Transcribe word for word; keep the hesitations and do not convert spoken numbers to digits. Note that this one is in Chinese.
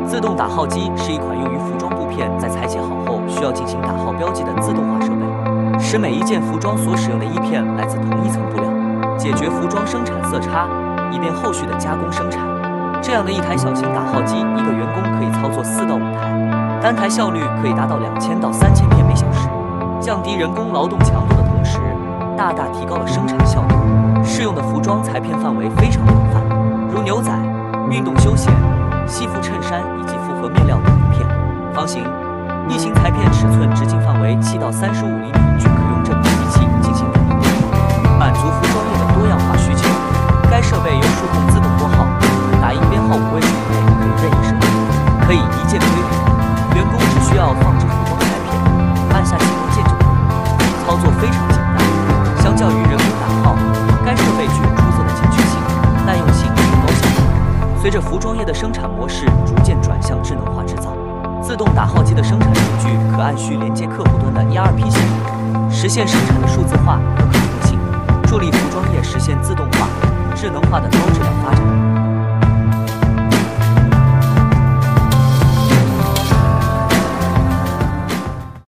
自动打号机是一款用于服装布片在裁切好后需要进行打号标记的自动化设备，使每一件服装所使用的衣片来自同一层布料，解决服装生产色差，以便后续的加工生产。这样的一台小型打号机，一个员工可以操作四到五台，单台效率可以达到两千到三千片每小时，降低人工劳动强度的同时，大大提高了生产效率。适用的服装裁片范围非常广泛，如牛仔、运动休闲、西服、衬衫以及复合面料等布片。方形、异形裁片尺寸直径范围七到三十五厘米，均可用这款机器进行打印变化，满足服装业的多样化需求。该设备由数控自动拨号，打印编号五位数以内可以任意设定，可以一键推理，员工只需要放置服装裁片，按下启动键就可以，操作非常简单。相较于人工打号，该设备具有出色的精确性、耐用性和高效率。随着服装业的生产模式逐渐转向智能化制造，自动打号机的生产数据可按需连接客户端的 E R P 系统，实现生产的数字化和可控性，助力服装业实现自动化、智能化的高